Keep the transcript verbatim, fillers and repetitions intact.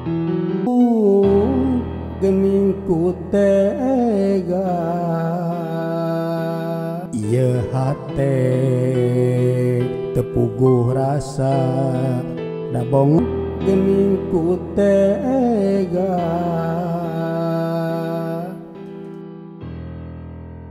Gening ku tega ieu hate tepuguh rasa dabong gening ku tega